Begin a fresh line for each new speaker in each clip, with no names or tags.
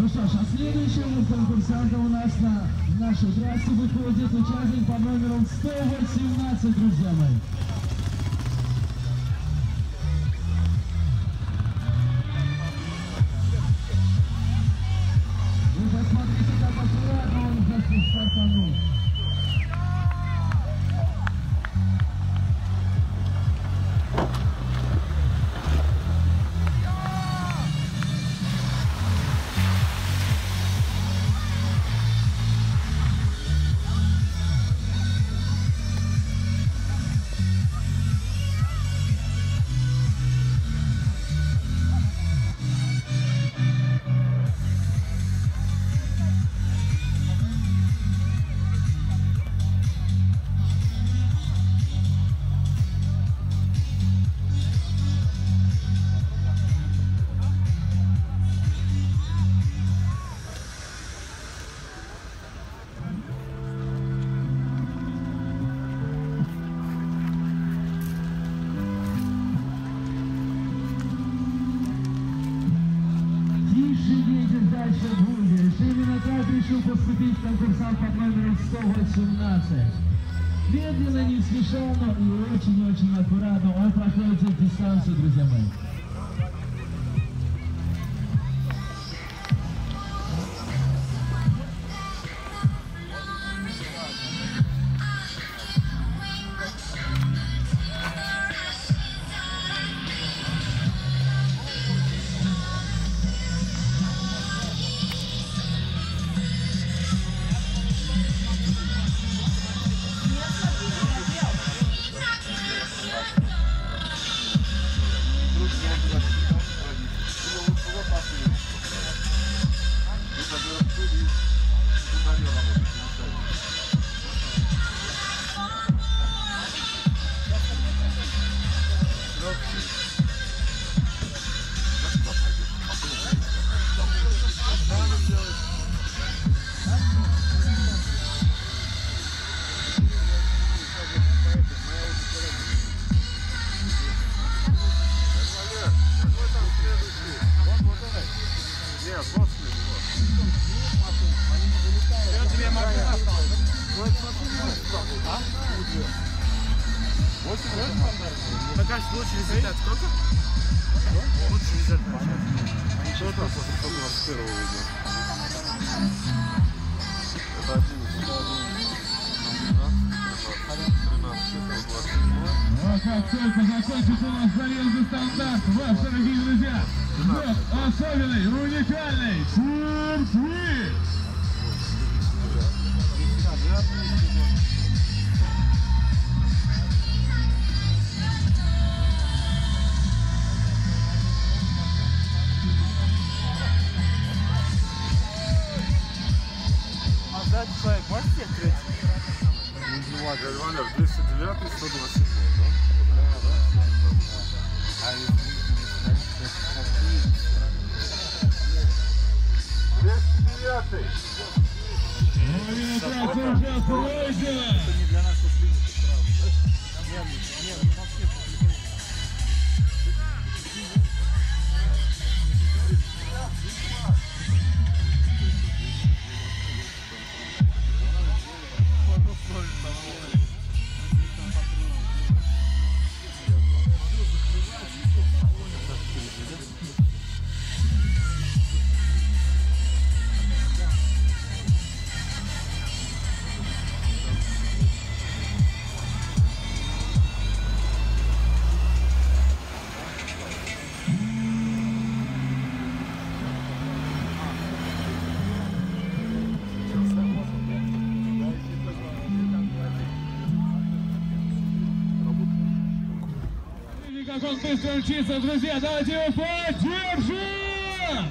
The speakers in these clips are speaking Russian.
Ну что ж, а следующим конкурсантом у нас на нашу трассу выходит участник под номером 118, друзья мои. Вы посмотрите, как аккуратно он стартанул. Именно так решил поступить конкурсант под номером 118. Медленно, не спеша, но и очень-очень аккуратно он проходит эту дистанцию, друзья мои.
Покажешь лучший результат сколько? Лучший результат. Что там после 121 идет? Это 11, 13,
Вот как только закончится у нас заезд стандарт, вас, дорогие друзья, ждет особенный, уникальный турсвит!
Человек, можете открыть?
Револьвер 209, 127, да?
Да.
209.
Половина пройдена!
Это не для нас условия, сразу. Нет, вообще.
Как он быстро учится, друзья, давайте его поддержим!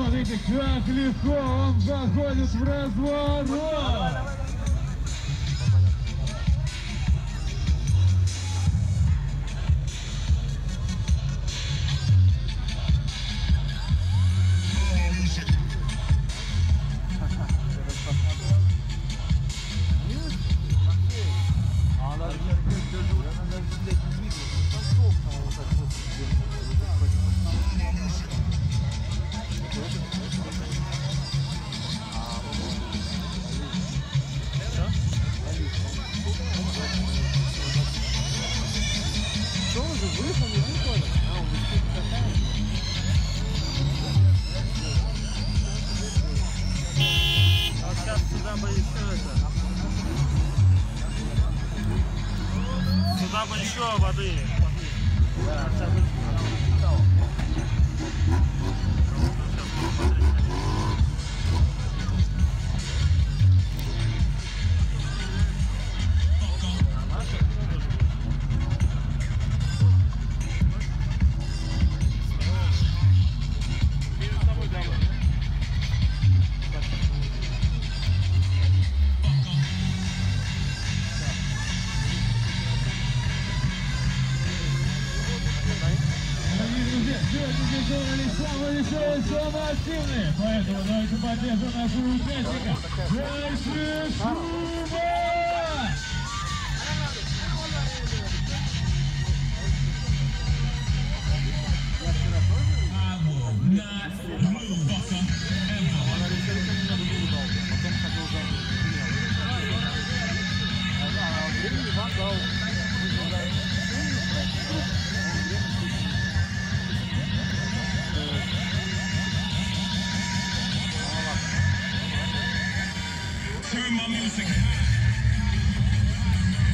Смотрите, как легко он заходит в разворот.
Сюда бы еще воды. Да, сейчас бы...
Самые веселые, самые активные. Поэтому давайте поддержим нашего участника. Дальше шума!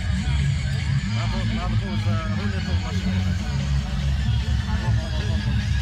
Надо было за рулетом машину.